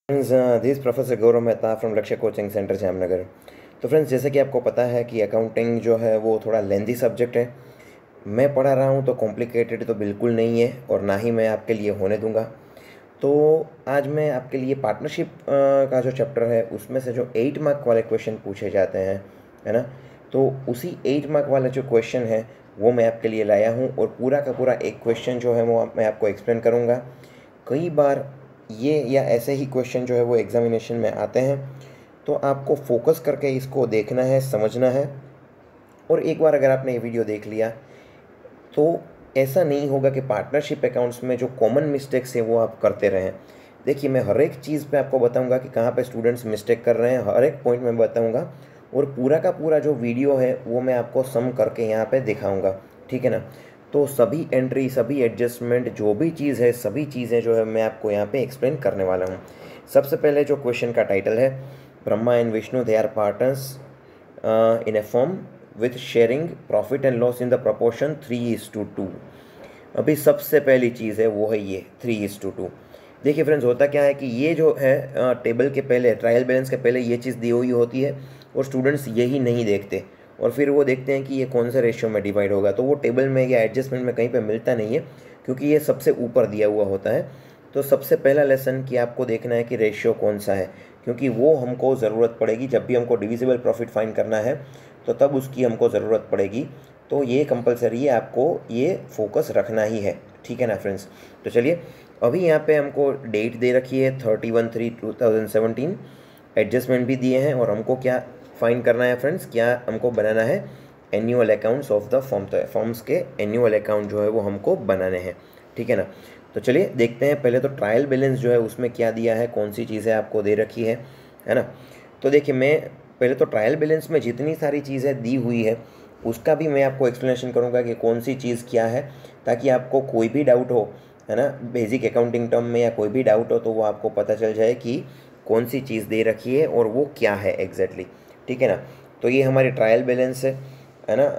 Friends, this professor Gaurav Mehta from Lakshya coaching centre Jamnagar. तो friends, जैसे कि आपको पता है कि अकाउंटिंग जो है वो थोड़ा लेंदी सब्जेक्ट है। मैं पढ़ा रहा हूँ तो कॉम्प्लिकेटेड तो बिल्कुल नहीं है और ना ही मैं आपके लिए होने दूंगा। तो आज मैं आपके लिए पार्टनरशिप का जो चैप्टर है उसमें से जो 8 मार्क वाले क्वेश्चन पूछे जाते हैं, है ना, तो उसी 8 मार्क वाला जो क्वेश्चन है वो मैं आपके लिए लाया हूँ और पूरा का पूरा एक क्वेश्चन जो है वो मैं आपको एक्सप्लेन करूँगा। कई बार ये या ऐसे ही क्वेश्चन जो है वो एग्जामिनेशन में आते हैं, तो आपको फोकस करके इसको देखना है, समझना है। और एक बार अगर आपने ये वीडियो देख लिया तो ऐसा नहीं होगा कि पार्टनरशिप अकाउंट्स में जो कॉमन मिस्टेक्स हैं वो आप करते रहें। देखिए, मैं हर एक चीज़ पे आपको बताऊंगा कि कहाँ पे स्टूडेंट्स मिस्टेक कर रहे हैं, हर एक पॉइंट में बताऊंगा और पूरा का पूरा जो वीडियो है वो मैं आपको सम करके यहाँ पे दिखाऊंगा, ठीक है ना। तो सभी एंट्री, सभी एडजस्टमेंट, जो भी चीज़ है, सभी चीज़ें जो है मैं आपको यहाँ पे एक्सप्लेन करने वाला हूँ। सबसे पहले जो क्वेश्चन का टाइटल है, Brahma and Vishnu they are partners in a firm with sharing profit and loss in the proportion 3:2। अभी सबसे पहली चीज़ है वो है ये 3:2। देखिए फ्रेंड्स, होता क्या है कि ये जो है टेबल के पहले, ट्रायल बैलेंस के पहले ये चीज़ दी हुई होती है और स्टूडेंट्स यही नहीं देखते और फिर वो देखते हैं कि ये कौन सा रेशियो में डिवाइड होगा, तो वो टेबल में या एडजस्टमेंट में कहीं पे मिलता नहीं है क्योंकि ये सबसे ऊपर दिया हुआ होता है। तो सबसे पहला लेसन कि आपको देखना है कि रेशियो कौन सा है, क्योंकि वो हमको ज़रूरत पड़ेगी जब भी हमको डिविजिबल प्रॉफिट फाइंड करना है, तो तब उसकी हमको ज़रूरत पड़ेगी। तो ये कंपलसरी है, आपको ये फोकस रखना ही है, ठीक है ना फ्रेंड्स। तो चलिए, अभी यहाँ पे हमको डेट दे रखी है 31/3/2017, एडजस्टमेंट भी दिए हैं और हमको क्या फाइंड करना है फ्रेंड्स, क्या हमको बनाना है annual accounts of the firm. तो फॉर्म्स के एनुअल अकाउंट जो है वो हमको बनाने हैं, ठीक है ना। तो चलिए देखते हैं पहले तो ट्रायल बैलेंस जो है उसमें क्या दिया है, कौन सी चीज़ें आपको दे रखी है ना। तो देखिए, मैं पहले तो ट्रायल बैलेंस में जितनी सारी चीज़ें दी हुई है उसका भी मैं आपको एक्सप्लेनेशन करूँगा कि कौन सी चीज़ क्या है, ताकि आपको कोई भी डाउट हो, है ना, बेसिक अकाउंटिंग टर्म में या कोई भी डाउट हो तो वो आपको पता चल जाए कि कौन सी चीज़ दे रखी है और वो क्या है एग्जैक्टली, ठीक है ना। तो ये हमारी ट्रायल बैलेंस है ना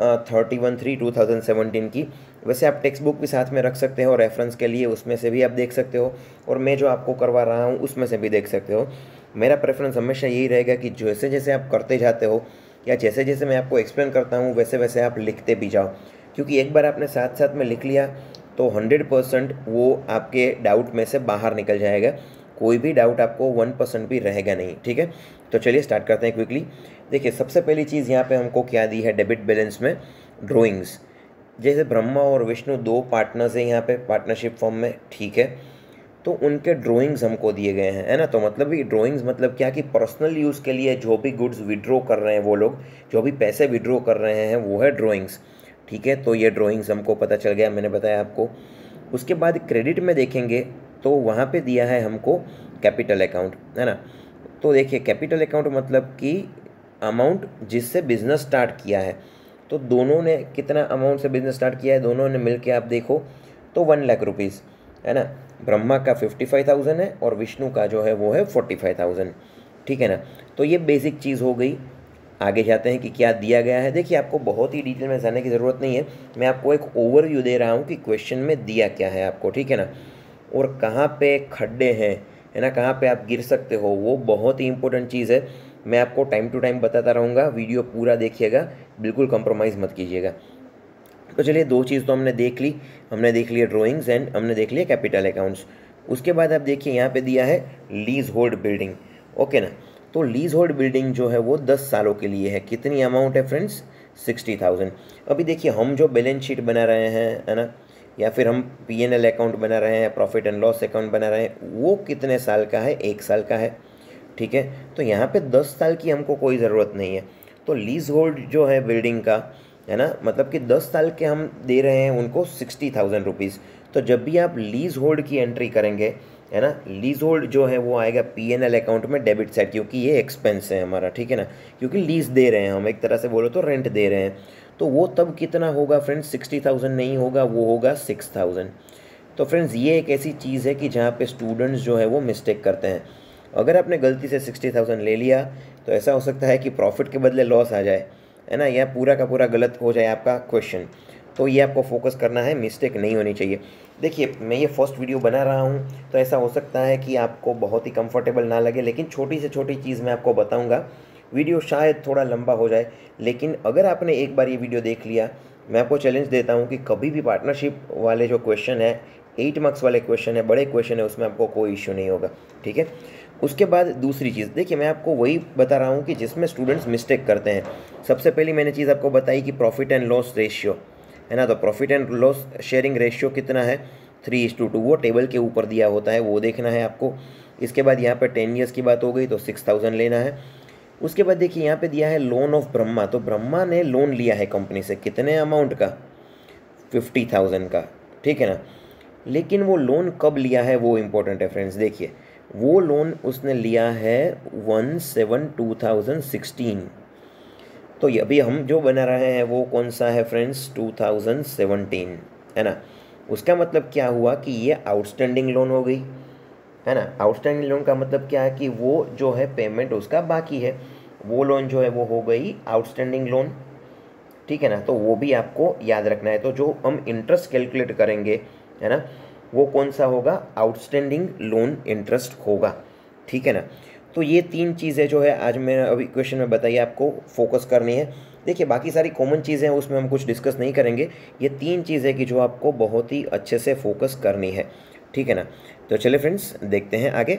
31/3/2017 की। वैसे आप टेक्स्ट बुक भी साथ में रख सकते हो रेफरेंस के लिए, उसमें से भी आप देख सकते हो और मैं जो आपको करवा रहा हूँ उसमें से भी देख सकते हो। मेरा प्रेफरेंस हमेशा यही रहेगा कि जैसे जैसे आप करते जाते हो या जैसे जैसे मैं आपको एक्सप्लेन करता हूँ वैसे वैसे आप लिखते भी जाओ, क्योंकि एक बार आपने साथ साथ में लिख लिया तो 100% वो आपके डाउट में से बाहर निकल जाएगा, कोई भी डाउट आपको 1% भी रहेगा नहीं, ठीक है। तो चलिए स्टार्ट करते हैं क्विकली। देखिए, सबसे पहली चीज़ यहाँ पे हमको क्या दी है डेबिट बैलेंस में, ड्राइंग्स। जैसे ब्रह्मा और विष्णु दो पार्टनर्स हैं यहाँ पे पार्टनरशिप फॉर्म में, ठीक है, तो उनके ड्राइंग्स हमको दिए गए हैं, है ना। तो मतलब ये ड्राइंग्स मतलब क्या कि पर्सनल यूज़ के लिए जो भी गुड्स विड्रॉ कर रहे हैं वो लोग, जो भी पैसे विड्रॉ कर रहे हैं वो है ड्राइंग्स, ठीक है। तो ये ड्राइंग्स हमको पता चल गया, मैंने बताया आपको। उसके बाद क्रेडिट में देखेंगे तो वहाँ पे दिया है हमको कैपिटल अकाउंट, है ना। तो देखिए, कैपिटल अकाउंट मतलब कि अमाउंट जिससे बिजनेस स्टार्ट किया है। तो दोनों ने कितना अमाउंट से बिजनेस स्टार्ट किया है, दोनों ने मिल के आप देखो तो 1,00,000 रुपीज़, है ना। ब्रह्मा का 55,000 है और विष्णु का जो है वो है 45,000, ठीक है ना। तो ये बेसिक चीज़ हो गई। आगे जाते हैं कि क्या दिया गया है। देखिए, आपको बहुत ही डिटेल में जाने की ज़रूरत नहीं है, मैं आपको एक ओवरव्यू दे रहा हूँ कि क्वेश्चन में दिया क्या है आपको, ठीक है ना। और कहाँ पे खड्डे हैं, है ना, कहाँ पे आप गिर सकते हो, वो बहुत ही इंपॉर्टेंट चीज़ है। मैं आपको टाइम टू टाइम बताता रहूँगा, वीडियो पूरा देखिएगा, बिल्कुल कंप्रोमाइज़ मत कीजिएगा। तो चलिए, दो चीज़ तो हमने देख ली, हमने देख लिया ड्राइंग्स एंड हमने देख लिया कैपिटल अकाउंट्स। उसके बाद आप देखिए यहाँ पे दिया है लीज होल्ड बिल्डिंग, ओके ना। तो लीज होल्ड बिल्डिंग जो है वो 10 सालों के लिए है। कितनी अमाउंट है फ्रेंड्स, 60,000। अभी देखिए, हम जो बैलेंस शीट बना रहे हैं, है ना, या फिर हम P&L अकाउंट बना रहे हैं, प्रॉफिट एंड लॉस अकाउंट बना रहे हैं, वो कितने साल का है, 1 साल का है, ठीक है। तो यहाँ पे 10 साल की हमको कोई ज़रूरत नहीं है। तो लीज होल्ड जो है बिल्डिंग का, है ना, मतलब कि 10 साल के हम दे रहे हैं उनको 60,000 रुपीज़। तो जब भी आप लीज होल्ड की एंट्री करेंगे, है ना, लीज होल्ड जो है वो आएगा P&L अकाउंट में डेबिट साइड, क्योंकि ये एक्सपेंस है हमारा, ठीक है ना, क्योंकि लीज दे रहे हैं हम, एक तरह से बोलो तो रेंट दे रहे हैं। तो वो तब कितना होगा फ्रेंड्स, 60,000 नहीं होगा, वो होगा 6,000। तो फ्रेंड्स, ये एक ऐसी चीज़ है कि जहाँ पे स्टूडेंट्स जो है वो मिस्टेक करते हैं। अगर आपने गलती से 60,000 ले लिया तो ऐसा हो सकता है कि प्रॉफिट के बदले लॉस आ जाए, है ना, या पूरा का पूरा गलत हो जाए आपका क्वेश्चन। तो ये आपको फोकस करना है, मिस्टेक नहीं होनी चाहिए। देखिए मैं ये फर्स्ट वीडियो बना रहा हूँ तो ऐसा हो सकता है कि आपको बहुत ही कंफर्टेबल ना लगे, लेकिन छोटी से छोटी चीज़ मैं आपको बताऊँगा। वीडियो शायद थोड़ा लंबा हो जाए, लेकिन अगर आपने एक बार ये वीडियो देख लिया, मैं आपको चैलेंज देता हूँ कि कभी भी पार्टनरशिप वाले जो क्वेश्चन है, 8 मार्क्स वाले क्वेश्चन है, बड़े क्वेश्चन है, उसमें आपको कोई इश्यू नहीं होगा, ठीक है। उसके बाद दूसरी चीज़ देखिए, मैं आपको वही बता रहा हूँ कि जिसमें स्टूडेंट्स मिस्टेक करते हैं। सबसे पहली मैंने चीज़ आपको बताई कि प्रॉफिट एंड लॉस रेशियो है ना, तो profit and loss sharing ratio कितना है, 3:2, वो टेबल के ऊपर दिया होता है, वो देखना है आपको। इसके बाद यहाँ पर 10 ईयर्स की बात हो गई तो 6000 लेना है। उसके बाद देखिए यहाँ पे दिया है लोन ऑफ ब्रह्मा, तो ब्रह्मा ने लोन लिया है कंपनी से, कितने अमाउंट का, 50,000 का, ठीक है ना। लेकिन वो लोन कब लिया है वो इम्पोर्टेंट है फ्रेंड्स। देखिए वो लोन उसने लिया है 1/7/2016, तो ये अभी हम जो बना रहे हैं वो कौन सा है फ्रेंड्स, 2017 है ना। उसका मतलब क्या हुआ कि ये आउटस्टैंडिंग लोन हो गई, है ना। आउटस्टैंडिंग लोन का मतलब क्या है कि वो जो है पेमेंट उसका बाकी है, वो लोन जो है वो हो गई आउटस्टैंडिंग लोन, ठीक है ना। तो वो भी आपको याद रखना है। तो जो हम इंटरेस्ट कैलकुलेट करेंगे, है ना, वो कौन सा होगा, आउटस्टैंडिंग लोन इंटरेस्ट होगा, ठीक है ना। तो ये 3 चीज़ें जो है आज मैं अभी क्वेश्चन में बताइए आपको फोकस करनी है। देखिए बाकी सारी कॉमन चीज़ें हैं उसमें हम कुछ डिस्कस नहीं करेंगे, ये 3 चीज़ें कि जो आपको बहुत ही अच्छे से फोकस करनी है, ठीक है ना। तो चलिए फ्रेंड्स देखते हैं आगे।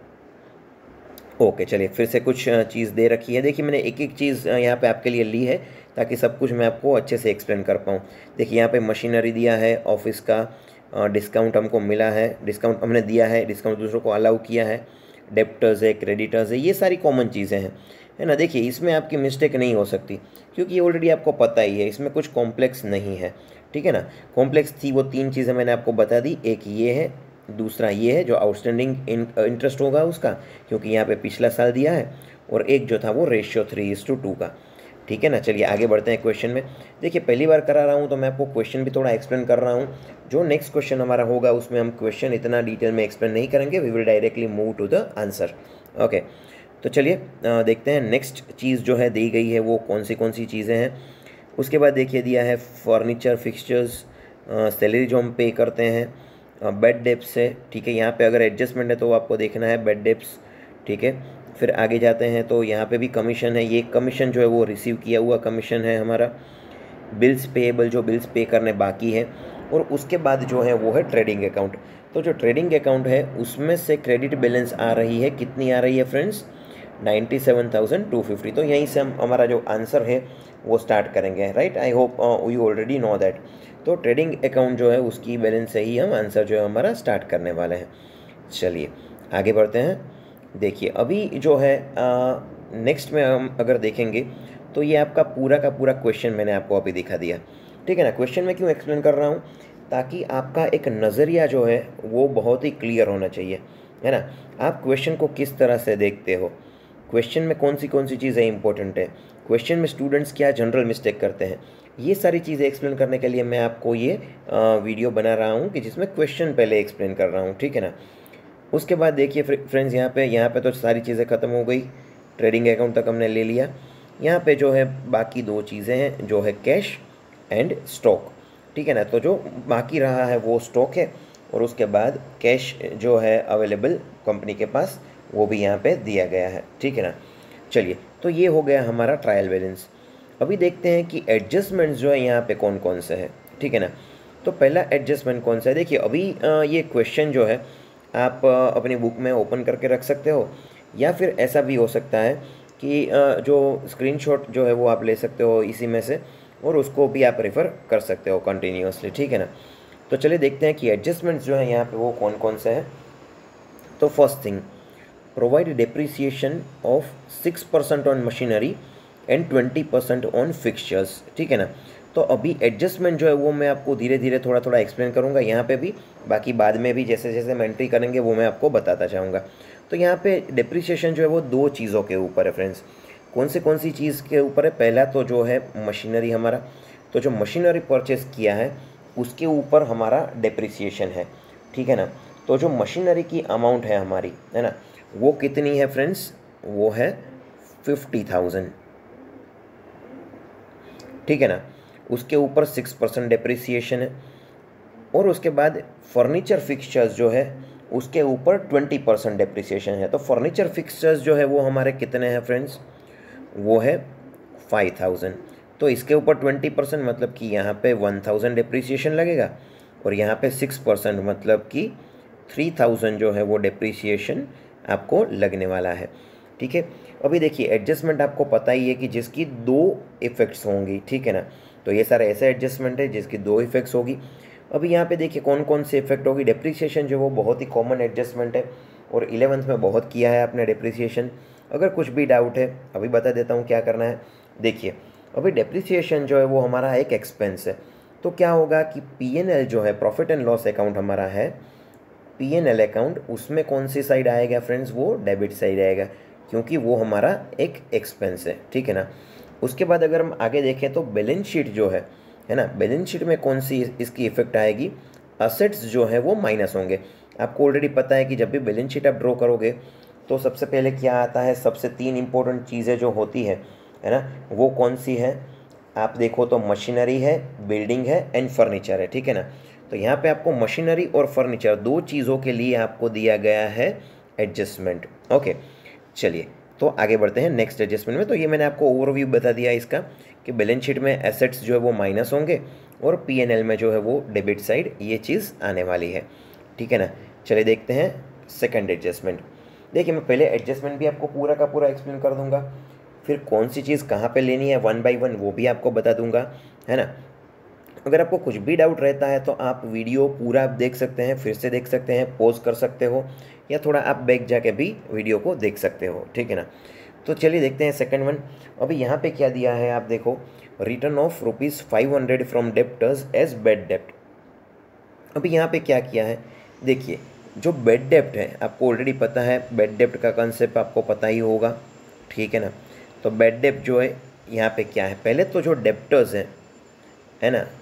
ओके चलिए, फिर से कुछ चीज़ दे रखी है। देखिए मैंने एक एक चीज़ यहाँ पे आपके लिए ली है ताकि सब कुछ मैं आपको अच्छे से एक्सप्लेन कर पाऊँ। देखिए यहाँ पे मशीनरी दिया है, ऑफिस का डिस्काउंट हमको मिला है, डिस्काउंट हमने दिया है, डिस्काउंट दूसरों को अलाउ किया है, डेप्टर्स है, क्रेडिटर्स है, ये सारी कॉमन चीज़ें हैं, है ना। देखिए इसमें आपकी मिस्टेक नहीं हो सकती क्योंकि ये ऑलरेडी आपको पता ही है, इसमें कुछ कॉम्प्लेक्स नहीं है, ठीक है ना। कॉम्प्लेक्स थी वो 3 चीज़ें मैंने आपको बता दी, एक ये है, दूसरा ये है जो आउटस्टैंडिंग इंटरेस्ट होगा उसका, क्योंकि यहाँ पे पिछला साल दिया है, और एक जो था वो रेशियो 3:2 का, ठीक है ना। चलिए आगे बढ़ते हैं क्वेश्चन में। देखिए पहली बार करा रहा हूँ तो मैं आपको क्वेश्चन भी थोड़ा एक्सप्लेन कर रहा हूँ। जो नेक्स्ट क्वेश्चन हमारा होगा उसमें हम क्वेश्चन इतना डिटेल में एक्सप्लेन नहीं करेंगे, we will directly move to the answer. Okay तो चलिए देखते हैं नेक्स्ट चीज़ जो है दी गई है वो कौन सी चीज़ें हैं। उसके बाद देखिए दिया है फर्नीचर फिक्सचर्स, सैलरी जो हम पे करते हैं, बेड डेप्स है, ठीक है। यहाँ पे अगर एडजस्टमेंट है तो आपको देखना है बेड डेप्स, ठीक है। फिर आगे जाते हैं तो यहाँ पे भी कमीशन है, ये कमीशन जो है वो रिसीव किया हुआ कमीशन है हमारा। बिल्स पेएबल, जो बिल्स पे करने बाकी है, और उसके बाद जो है वो है ट्रेडिंग अकाउंट। तो जो ट्रेडिंग अकाउंट है उसमें से क्रेडिट बैलेंस आ रही है, कितनी आ रही है फ्रेंड्स, 97,250। तो यहीं से हम हमारा जो आंसर है वो स्टार्ट करेंगे, right. I hope you already know that. तो ट्रेडिंग अकाउंट जो है उसकी बैलेंस से ही हम आंसर जो है हमारा स्टार्ट करने वाले हैं। चलिए आगे बढ़ते हैं। देखिए अभी जो है नेक्स्ट में हम अगर देखेंगे तो ये आपका पूरा का पूरा क्वेश्चन मैंने आपको अभी दिखा दिया, ठीक है ना। क्वेश्चन में क्यों एक्सप्लेन कर रहा हूँ, ताकि आपका एक नज़रिया जो है वो बहुत ही क्लियर होना चाहिए, है ना। आप क्वेश्चन को किस तरह से देखते हो, क्वेश्चन में कौन सी चीज़ें इंपॉर्टेंट है, क्वेश्चन में स्टूडेंट्स क्या जनरल मिस्टेक करते हैं, ये सारी चीज़ें एक्सप्लेन करने के लिए मैं आपको ये वीडियो बना रहा हूँ कि जिसमें क्वेश्चन पहले एक्सप्लेन कर रहा हूँ, ठीक है ना। उसके बाद देखिए फ्रेंड्स यहाँ पे तो सारी चीज़ें ख़त्म हो गई, ट्रेडिंग अकाउंट तक हमने ले लिया। यहाँ पे जो है बाकी 2 चीज़ें हैं जो है कैश एंड स्टॉक, ठीक है ना। तो जो बाकी रहा है वो स्टॉक है, और उसके बाद कैश जो है अवेलेबल कंपनी के पास वो भी यहाँ पे दिया गया है, ठीक है ना। चलिए तो ये हो गया हमारा ट्रायल बैलेंस। अभी देखते हैं कि एडजस्टमेंट्स जो है यहाँ पे कौन कौन से हैं, ठीक है ना। तो पहला एडजस्टमेंट कौन सा है, देखिए अभी ये क्वेश्चन जो है आप अपनी बुक में ओपन करके रख सकते हो, या फिर ऐसा भी हो सकता है कि जो स्क्रीनशॉट जो है वो आप ले सकते हो इसी में से, और उसको भी आप रेफ़र कर सकते हो कंटिन्यूसली, ठीक है ना। तो चलिए देखते हैं कि एडजस्टमेंट्स जो है यहाँ पे वो कौन कौन से हैं। तो first thing, provide depreciation of 6% on machinery and 20% on fixtures, ठीक है ना। तो अभी एडजस्टमेंट जो है वो मैं आपको धीरे धीरे थोड़ा थोड़ा एक्सप्लेन करूँगा यहाँ पे भी, बाकी बाद में भी जैसे जैसे हम एंट्री करेंगे वो मैं आपको बताता जाऊँगा। तो यहाँ पे डिप्रिसिएशन जो है वो 2 चीज़ों के ऊपर है फ्रेंड्स। कौन सी चीज़ के ऊपर है, पहला तो जो है मशीनरी हमारा, तो जो मशीनरी परचेस किया है उसके ऊपर हमारा डिप्रिसिएशन है, ठीक है ना। तो जो मशीनरी की अमाउंट है हमारी, है ना, वो कितनी है फ्रेंड्स, वो है 50,000, ठीक है ना। उसके ऊपर 6% डिप्रिसिएशन है, और उसके बाद फर्नीचर फिक्सचर्स जो है उसके ऊपर 20% डिप्रिसिएशन है। तो फर्नीचर फिक्सचर्स जो है वो हमारे कितने हैं फ्रेंड्स, वो है 5000। तो इसके ऊपर 20% मतलब कि यहाँ पे 1000 डिप्रिसिएशन लगेगा, और यहाँ पे 6% मतलब कि 3000 जो है वो डिप्रिसिएशन आपको लगने वाला है। ठीक है, अभी देखिए एडजस्टमेंट आपको पता ही है कि जिसकी दो इफ़ेक्ट्स होंगी, ठीक है ना। तो ये सारे ऐसे एडजस्टमेंट है जिसकी दो इफ़ेक्ट्स होगी। अभी यहाँ पे देखिए कौन कौन से इफेक्ट होगी। डिप्रिसिएशन जो वो बहुत ही कॉमन एडजस्टमेंट है, और 11th में बहुत किया है आपने डिप्रिसिएशन। अगर कुछ भी डाउट है अभी बता देता हूँ क्या करना है। देखिए अभी डिप्रिसिएशन जो है वो हमारा एक एक्सपेंस है, तो क्या होगा कि P&L जो है, प्रॉफिट एंड लॉस अकाउंट हमारा है P&L अकाउंट, उसमें कौन सी साइड आएगा फ्रेंड्स, वो डेबिट साइड आएगा, क्योंकि वो हमारा एक एक्सपेंस है, ठीक है ना। उसके बाद अगर हम आगे देखें तो बैलेंस शीट जो है ना, बैलेंस शीट में कौन सी इसकी इफेक्ट आएगी, असेट्स जो है वो माइनस होंगे। आपको ऑलरेडी पता है कि जब भी बैलेंस शीट आप ड्रॉ करोगे तो सबसे पहले क्या आता है, सबसे 3 इंपॉर्टेंट चीज़ें जो होती है ना, वो कौन सी है, आप देखो तो मशीनरी है, बिल्डिंग है एंड फर्नीचर है, ठीक है ना। तो यहाँ पे आपको मशीनरी और फर्नीचर दो चीज़ों के लिए आपको दिया गया है एडजस्टमेंट। ओके, चलिए तो आगे बढ़ते हैं नेक्स्ट एडजस्टमेंट में। तो ये मैंने आपको ओवरव्यू बता दिया इसका कि बैलेंस शीट में एसेट्स जो है वो माइनस होंगे, और P&L में जो है वो डेबिट साइड ये चीज़ आने वाली है, ठीक है ना। चलिए देखते हैं सेकंड एडजस्टमेंट। देखिए मैं पहले एडजस्टमेंट भी आपको पूरा का पूरा एक्सप्लेन कर दूंगा, फिर कौन सी चीज़ कहाँ पे लेनी है 1 बाय 1 वो भी आपको बता दूंगा, है ना। अगर आपको कुछ भी डाउट रहता है तो आप वीडियो पूरा आप देख सकते हैं, फिर से देख सकते हैं, पॉज कर सकते हो, या थोड़ा आप बैक जाके भी वीडियो को देख सकते हो, ठीक है ना। तो चलिए देखते हैं सेकंड वन। अभी यहाँ पे क्या दिया है आप देखो, return of ₹500 from debtors as bad डेप्ट। अभी यहाँ पे क्या किया है, देखिए जो बैड डेप्ट है आपको ऑलरेडी पता है, बैड डेप्ट का कंसेप्ट आपको पता ही होगा, ठीक है ना। तो बैड डेप्ट जो है यहाँ पे क्या है, पहले तो जो डेप्टर्स हैं, है ना,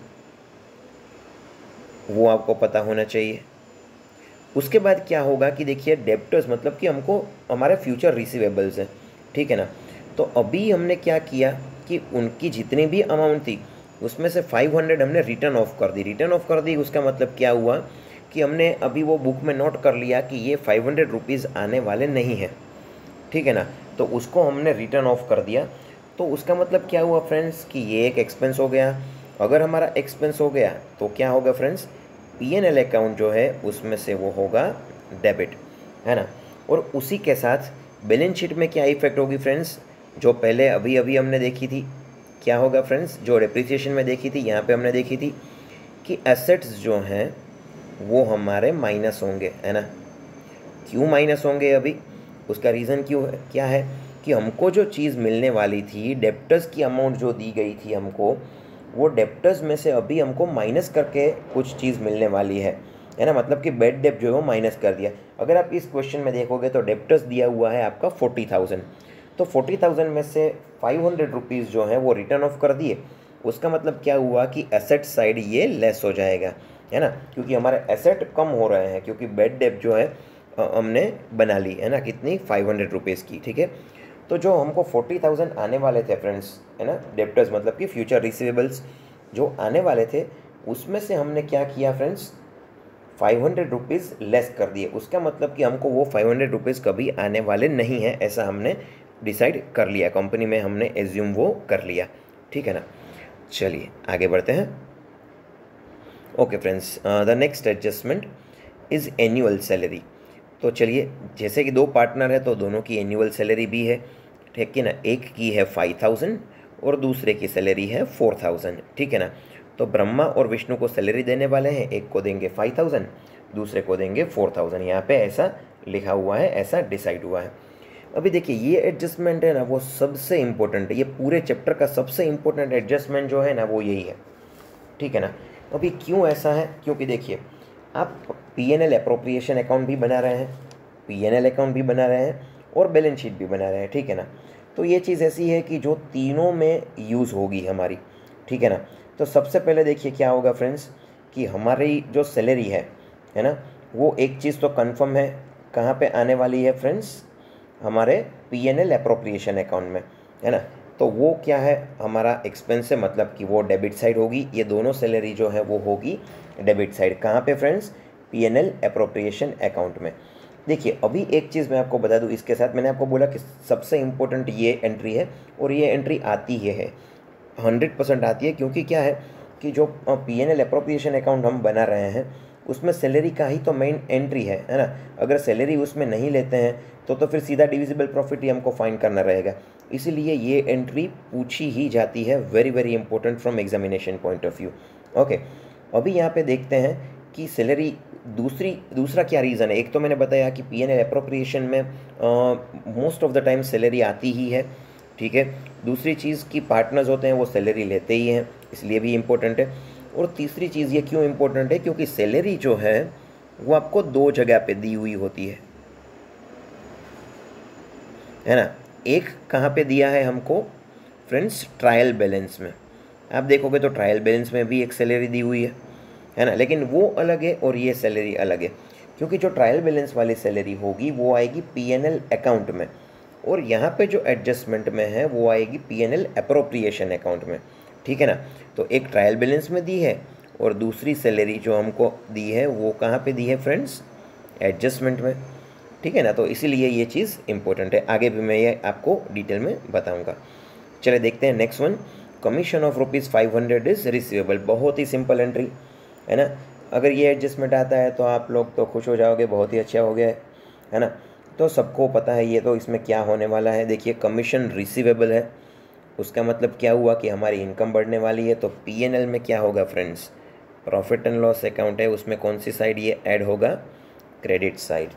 वो आपको पता होना चाहिए। उसके बाद क्या होगा कि देखिए डेप्टर्स मतलब कि हमको हमारे फ्यूचर रिसीवेबल्स हैं, ठीक है ना। तो अभी हमने क्या किया कि उनकी जितनी भी अमाउंट थी उसमें से 500 हमने रिटर्न ऑफ कर दी। रिटर्न ऑफ कर दी उसका मतलब क्या हुआ कि हमने अभी वो बुक में नोट कर लिया कि ये 500 रुपीज़ आने वाले नहीं हैं, ठीक है ना। तो उसको हमने रिटर्न ऑफ कर दिया। तो उसका मतलब क्या हुआ फ्रेंड्स कि ये एक एक्सपेंस हो गया। अगर हमारा एक्सपेंस हो गया तो क्या होगा फ्रेंड्स, P&L अकाउंट जो है उसमें से वो होगा डेबिट, है ना। और उसी के साथ बैलेंस शीट में क्या इफेक्ट होगी फ्रेंड्स, जो पहले अभी अभी हमने देखी थी, क्या होगा फ्रेंड्स, जो डिप्रिसिएशन में देखी थी यहाँ पे हमने देखी थी कि एसेट्स जो हैं वो हमारे माइनस होंगे, है ना। क्यों माइनस होंगे, अभी उसका रीज़न क्यों है, क्या है कि हमको जो चीज़ मिलने वाली थी, डेप्टर्स की अमाउंट जो दी गई थी हमको, वो डेप्टर्स में से अभी हमको माइनस करके कुछ चीज़ मिलने वाली है ना। मतलब कि बैड डेप्ट जो है वो माइनस कर दिया। अगर आप इस क्वेश्चन में देखोगे तो डेप्टर्स दिया हुआ है आपका 40,000, तो 40,000 में से 500 रुपीज़ जो है वो रिटर्न ऑफ कर दिए। उसका मतलब क्या हुआ कि एसेट साइड ये लेस हो जाएगा, है ना, क्योंकि हमारे एसेट कम हो रहे हैं, क्योंकि बैड डेप्ट जो है हमने बना ली, है ना, कितनी 500 रुपीज़ की, ठीक है। तो जो हमको 40,000 आने वाले थे फ्रेंड्स, है ना, डेप्टर्स मतलब कि फ्यूचर रिसीवेबल्स जो आने वाले थे, उसमें से हमने क्या किया फ्रेंड्स, 500 रुपीज़ लेस कर दिए। उसका मतलब कि हमको वो 500 रुपीज़ कभी आने वाले नहीं हैं, ऐसा हमने डिसाइड कर लिया, कंपनी में हमने एज्यूम वो कर लिया, ठीक है ना। चलिए आगे बढ़ते हैं। Okay friends, the next adjustment is annual salary. तो चलिए, जैसे कि दो पार्टनर है तो दोनों की एनुअल सैलरी भी है, ठीक है ना। एक की है 5,000 और दूसरे की सैलरी है 4,000, ठीक है ना। तो ब्रह्मा और विष्णु को सैलरी देने वाले हैं, एक को देंगे 5,000, दूसरे को देंगे 4,000। यहाँ पे ऐसा लिखा हुआ है, ऐसा डिसाइड हुआ है। अभी देखिए ये एडजस्टमेंट है ना वो सबसे इम्पोर्टेंट है, ये पूरे चैप्टर का सबसे इम्पोर्टेंट एडजस्टमेंट जो है ना वो यही है, ठीक है ना। अभी क्यों ऐसा है, क्योंकि देखिए आप P&L अप्रोप्रिएशन अकाउंट भी बना रहे हैं, P&L अकाउंट भी बना रहे हैं और बैलेंस शीट भी बना रहे हैं, ठीक है ना। तो ये चीज़ ऐसी है कि जो तीनों में यूज़ होगी हमारी, ठीक है ना। तो सबसे पहले देखिए क्या होगा फ्रेंड्स कि हमारी जो सैलरी है ना, वो एक चीज़ तो कंफर्म है, कहाँ पे आने वाली है फ्रेंड्स, हमारे P&L अप्रोप्रिएशन अकाउंट में, है ना। तो वो क्या है, हमारा एक्सपेंस है, मतलब कि वो डेबिट साइड होगी। ये दोनों सैलरी जो है वो होगी डेबिट साइड। कहाँ पे फ्रेंड्स? P&L अप्रोप्रिएशन अकाउंट में। देखिए अभी एक चीज़ मैं आपको बता दूं, इसके साथ मैंने आपको बोला कि सबसे इम्पोर्टेंट ये एंट्री है, और ये एंट्री आती है 100% आती है, क्योंकि क्या है कि जो P&L अप्रोप्रिएशन अकाउंट हम बना रहे हैं उसमें सैलरी का ही तो मेन एंट्री है ना। अगर सैलरी उसमें नहीं लेते हैं तो फिर सीधा डिविजिबल प्रॉफिट ही हमको फाइंड करना रहेगा। इसीलिए ये एंट्री पूछी ही जाती है, very very important from examination point of view. Okay, अभी यहाँ पे देखते हैं कि सैलरी दूसरा क्या रीज़न है। एक तो मैंने बताया कि P&L अप्रोप्रिएशन में most of the time salary आती ही है, ठीक है। दूसरी चीज़ कि पार्टनर्स होते हैं वो सैलरी लेते ही हैं, इसलिए भी इम्पोर्टेंट है। और तीसरी चीज़ ये क्यों इम्पोर्टेंट है, क्योंकि सैलरी जो है वो आपको दो जगह पे दी हुई होती है ना। एक कहाँ पे दिया है हमको फ्रेंड्स? ट्रायल बैलेंस में। आप देखोगे तो ट्रायल बैलेंस में भी एक सैलरी दी हुई है ना, लेकिन वो अलग है और ये सैलरी अलग है, क्योंकि जो ट्रायल बैलेंस वाली सैलरी होगी वो आएगी P&L अकाउंट में, और यहाँ पे जो एडजस्टमेंट में है वो आएगी P&L अप्रोप्रिएशन अकाउंट में, ठीक है ना। तो एक ट्रायल बैलेंस में दी है और दूसरी सैलरी जो हमको दी है वो कहाँ पे दी है फ्रेंड्स? एडजस्टमेंट में, ठीक है ना। तो इसीलिए ये चीज़ इंपॉर्टेंट है, आगे भी मैं ये आपको डिटेल में बताऊँगा। चलिए देखते हैं next one. Commission of ₹500 is receivable. बहुत ही सिंपल एंट्री है ना। अगर ये एडजस्टमेंट आता है तो आप लोग तो खुश हो जाओगे, बहुत ही अच्छा हो गया है ना। तो सबको पता है ये तो इसमें क्या होने वाला है। देखिए कमीशन रिसीवेबल है, उसका मतलब क्या हुआ कि हमारी इनकम बढ़ने वाली है। तो P&L में क्या होगा friends? Profit and loss account है, उसमें कौन सी साइड ये ऐड होगा? Credit side.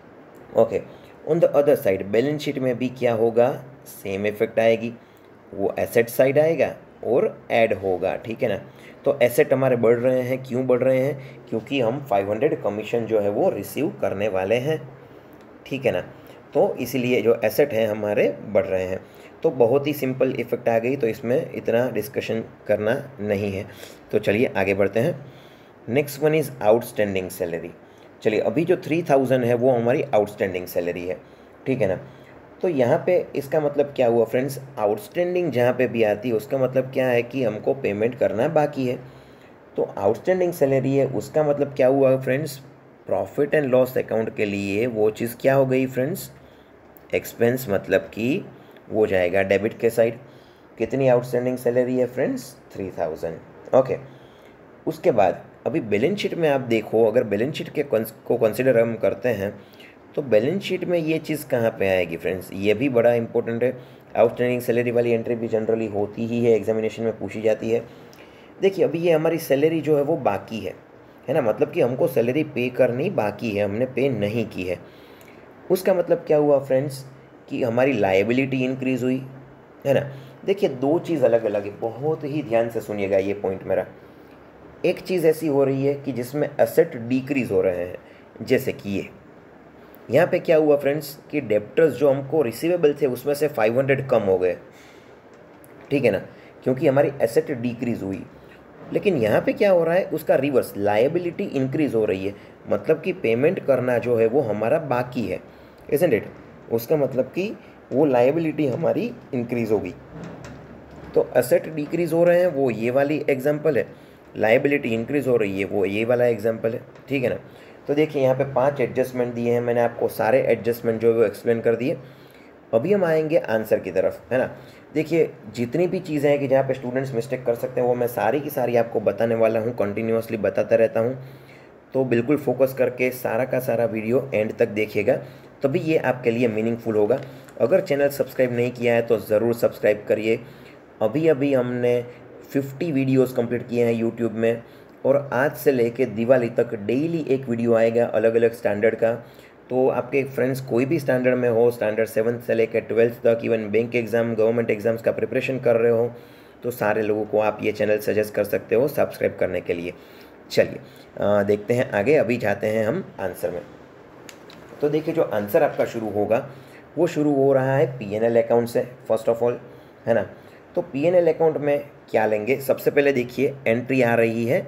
Okay, on the other side balance sheet में भी क्या होगा? सेम इफेक्ट आएगी, वो एसेट साइड आएगा और ऐड होगा, ठीक है ना। तो एसेट हमारे बढ़ रहे हैं, क्यों बढ़ रहे हैं? क्योंकि हम 500 कमीशन जो है वो रिसीव करने वाले हैं, ठीक है ना। तो इसीलिए जो एसेट हैं हमारे बढ़ रहे हैं। तो बहुत ही सिंपल इफेक्ट आ गई, तो इसमें इतना डिस्कशन करना नहीं है। तो चलिए आगे बढ़ते हैं। Next one is outstanding salary. चलिए अभी जो 3000 है वो हमारी आउटस्टैंडिंग सैलरी है, ठीक है ना। तो यहाँ पे इसका मतलब क्या हुआ फ्रेंड्स? आउटस्टैंडिंग जहाँ पे भी आती है उसका मतलब क्या है कि हमको पेमेंट करना बाकी है। तो आउटस्टैंडिंग सैलरी है, उसका मतलब क्या हुआ friends? Profit and loss account के लिए वो चीज़ क्या हो गई फ्रेंड्स? एक्सपेंस, मतलब कि वो जाएगा डेबिट के साइड। कितनी आउटस्टैंडिंग सैलरी है फ्रेंड्स? 3000। ओके, उसके बाद अभी बैलेंस शीट में आप देखो, अगर बैलेंस शीट के को कंसिडर हम करते हैं तो बैलेंस शीट में ये चीज़ कहाँ पे आएगी फ्रेंड्स? ये भी बड़ा इंपॉर्टेंट है। आउटस्टैंडिंग सैलरी वाली एंट्री भी जनरली होती ही है, एग्जामिनेशन में पूछी जाती है। देखिए अभी ये हमारी सैलरी जो है वो बाकी है ना, मतलब कि हमको सैलरी पे करनी बाकी है, हमने पे नहीं की है। उसका मतलब क्या हुआ फ्रेंड्स? कि हमारी लायबिलिटी इंक्रीज़ हुई, है ना। देखिए दो चीज़ अलग अलग है, बहुत ही ध्यान से सुनिएगा ये पॉइंट मेरा। एक चीज़ ऐसी हो रही है कि जिसमें एसेट डिक्रीज़ हो रहे हैं, जैसे कि ये यहाँ पे क्या हुआ फ्रेंड्स कि डेप्टर्स जो हमको रिसीवेबल थे उसमें से 500 कम हो गए, ठीक है ना, क्योंकि हमारी एसेट डिक्रीज़ हुई। लेकिन यहाँ पे क्या हो रहा है? उसका रिवर्स, लायबिलिटी इंक्रीज़ हो रही है, मतलब कि पेमेंट करना जो है वो हमारा बाकी है, इज़न्ट इट। उसका मतलब कि वो लायबिलिटी हमारी इंक्रीज़ होगी। तो एसेट डिक्रीज़ हो रहे हैं वो ये वाली एग्जांपल है, लायबिलिटी इंक्रीज़ हो रही है वो ये वाला एग्जांपल है, ठीक है ना। तो देखिए यहाँ पे 5 एडजस्टमेंट दिए हैं, मैंने आपको सारे एडजस्टमेंट जो है वो एक्सप्लेन कर दिए। अभी हम आएंगे आंसर की तरफ, है ना। देखिए जितनी भी चीज़ें हैं कि जहाँ पे स्टूडेंट्स मिस्टेक कर सकते हैं वो मैं सारी की सारी आपको बताने वाला हूँ, कंटिन्यूअसली बताता रहता हूँ। तो बिल्कुल फोकस करके सारा का सारा वीडियो एंड तक देखिएगा, तभी ये आपके लिए मीनिंगफुल होगा। अगर चैनल सब्सक्राइब नहीं किया है तो ज़रूर सब्सक्राइब करिए। अभी अभी हमने 50 वीडियोस कंप्लीट किए हैं यूट्यूब में, और आज से लेके दिवाली तक डेली एक वीडियो आएगा अलग अलग स्टैंडर्ड का। तो आपके फ्रेंड्स कोई भी स्टैंडर्ड में हो, स्टैंडर्ड 7 से लेकर 12th तक, even bank exam, government exams का प्रिपरेशन कर रहे हो, तो सारे लोगों को आप ये चैनल सजेस्ट कर सकते हो सब्सक्राइब करने के लिए। चलिए देखते हैं आगे, अभी जाते हैं हम आंसर में। तो देखिए जो आंसर आपका शुरू होगा वो शुरू हो रहा है P&L अकाउंट से, फर्स्ट ऑफ ऑल, है ना। तो P&L अकाउंट में क्या लेंगे? सबसे पहले देखिए एंट्री आ रही है,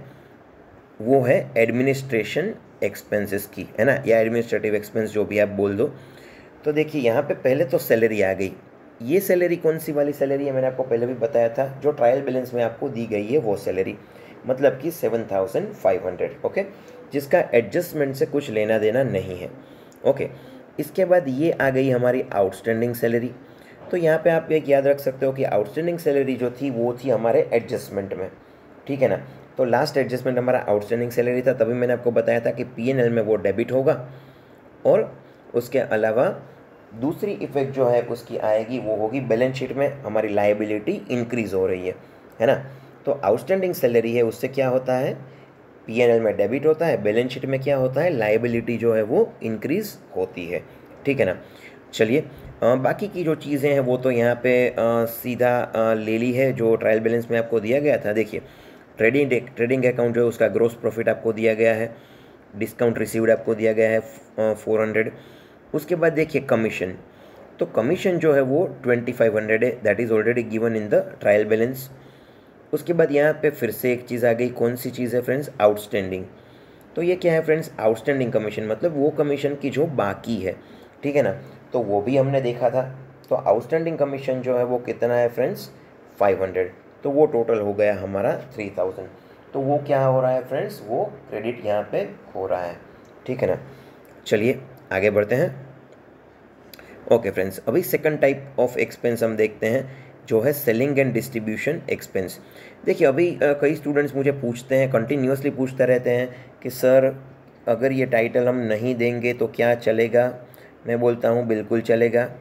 वो है एडमिनिस्ट्रेशन एक्सपेंसेस की, है ना, या एडमिनिस्ट्रेटिव एक्सपेंस जो भी आप बोल दो। तो देखिए यहाँ पे पहले तो सैलरी आ गई, ये सैलरी कौन सी वाली सैलरी है, मैंने आपको पहले भी बताया था, जो ट्रायल बैलेंस में आपको दी गई है वो सैलरी, मतलब कि 7,500, ओके, जिसका एडजस्टमेंट से कुछ लेना देना नहीं है, ओके। इसके बाद ये आ गई हमारी आउटस्टैंडिंग सैलरी। तो यहाँ पे आप एक याद रख सकते हो कि आउटस्टैंडिंग सैलरी जो थी वो थी हमारे एडजस्टमेंट में, ठीक है ना। तो लास्ट एडजस्टमेंट हमारा आउटस्टैंडिंग सैलरी था, तभी मैंने आपको बताया था कि P&L में वो डेबिट होगा, और उसके अलावा दूसरी इफेक्ट जो है उसकी आएगी वो होगी बैलेंस शीट में हमारी लायबिलिटी इंक्रीज हो रही है ना। तो आउटस्टैंडिंग सैलरी है उससे क्या होता है, P&L में डेबिट होता है, बैलेंस शीट में क्या होता है, लायबिलिटी जो है वो इंक्रीज होती है, ठीक है ना। चलिए बाकी की जो चीज़ें हैं वो तो यहाँ पे सीधा ले ली है जो ट्रायल बैलेंस में आपको दिया गया था। देखिए ट्रेडिंग अकाउंट जो है उसका ग्रोस प्रॉफिट आपको दिया गया है, डिस्काउंट रिसीव्ड आपको दिया गया है 400। उसके बाद देखिए कमीशन, तो कमीशन जो है वो 2500 है, that is already given in the trial balance. उसके बाद यहाँ पे फिर से एक चीज़ आ गई, कौन सी चीज़ है फ्रेंड्स, आउटस्टैंडिंग। तो ये क्या है फ्रेंड्स, आउटस्टैंडिंग कमीशन मतलब वो कमीशन की जो बाकी है, ठीक है ना, तो वो भी हमने देखा था। तो आउटस्टैंडिंग कमीशन जो है वो कितना है फ्रेंड्स, 500, तो वो टोटल हो गया हमारा 3000। तो वो क्या हो रहा है फ्रेंड्स, वो क्रेडिट यहाँ पे हो रहा है, ठीक है ना। चलिए आगे बढ़ते हैं। ओके फ्रेंड्स, अभी सेकंड टाइप ऑफ एक्सपेंस हम देखते हैं जो है सेलिंग एंड डिस्ट्रीब्यूशन एक्सपेंस। देखिए अभी कई स्टूडेंट्स मुझे पूछते हैं, कंटिन्यूसली पूछते रहते हैं कि सर अगर ये टाइटल हम नहीं देंगे तो क्या चलेगा। मैं बोलता हूँ बिल्कुल चलेगा,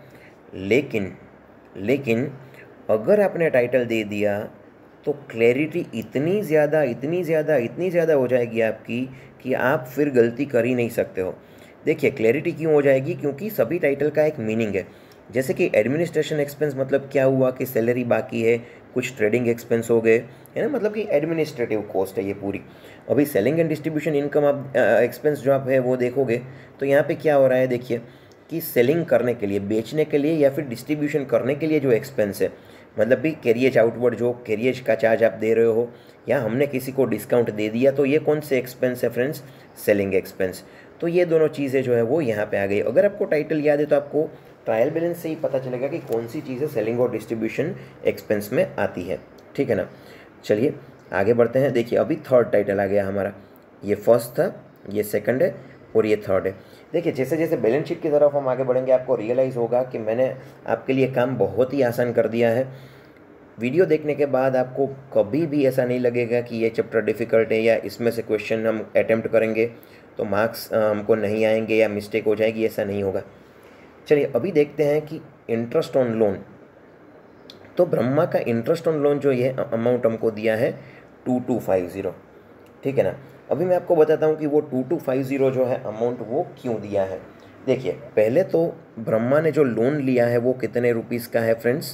लेकिन अगर आपने टाइटल दे दिया तो क्लैरिटी इतनी ज़्यादा हो जाएगी आपकी कि आप फिर गलती कर ही नहीं सकते हो। देखिए क्लैरिटी क्यों हो जाएगी, क्योंकि सभी टाइटल का एक मीनिंग है। जैसे कि एडमिनिस्ट्रेशन एक्सपेंस मतलब क्या हुआ कि सैलरी बाकी है, कुछ ट्रेडिंग एक्सपेंस हो गए, है ना, मतलब कि एडमिनिस्ट्रेटिव कॉस्ट है ये पूरी। अभी सेलिंग एंड डिस्ट्रीब्यूशन इनकम आप एक्सपेंस जो आप है वो देखोगे तो यहाँ पे क्या हो रहा है, देखिए कि सेलिंग करने के लिए, बेचने के लिए या फिर डिस्ट्रीब्यूशन करने के लिए जो एक्सपेंस है, मतलब भी कैरियज आउटवर्ड जो कैरियज का चार्ज आप दे रहे हो या हमने किसी को डिस्काउंट दे दिया, तो ये कौन से एक्सपेंस है फ्रेंड्स, सेलिंग एक्सपेंस। तो ये दोनों चीज़ें जो है वो यहाँ पे आ गई। अगर आपको टाइटल याद है तो आपको ट्रायल बैलेंस से ही पता चलेगा कि कौन सी चीज़ें सेलिंग और डिस्ट्रीब्यूशन एक्सपेंस में आती है, ठीक है ना। चलिए आगे बढ़ते हैं। देखिए अभी थर्ड टाइटल आ गया हमारा, ये फर्स्ट था, ये सेकंड है और ये थर्ड है। देखिए जैसे जैसे बैलेंस शीट की तरफ हम आगे बढ़ेंगे आपको रियलाइज़ होगा कि मैंने आपके लिए काम बहुत ही आसान कर दिया है। वीडियो देखने के बाद आपको कभी भी ऐसा नहीं लगेगा कि ये चैप्टर डिफ़िकल्ट है या इसमें से क्वेश्चन हम अटेम्प्ट करेंगे तो मार्क्स हमको नहीं आएंगे या मिस्टेक हो जाएगी, ऐसा नहीं होगा। चलिए अभी देखते हैं कि इंटरेस्ट ऑन लोन। तो ब्रह्मा का इंटरेस्ट ऑन लोन जो ये अमाउंट हमको दिया है 2250, ठीक है ना। अभी मैं आपको बताता हूँ कि वो 2250 जो है अमाउंट वो क्यों दिया है। देखिए पहले तो ब्रह्मा ने जो लोन लिया है वो कितने रुपीज़ का है फ्रेंड्स,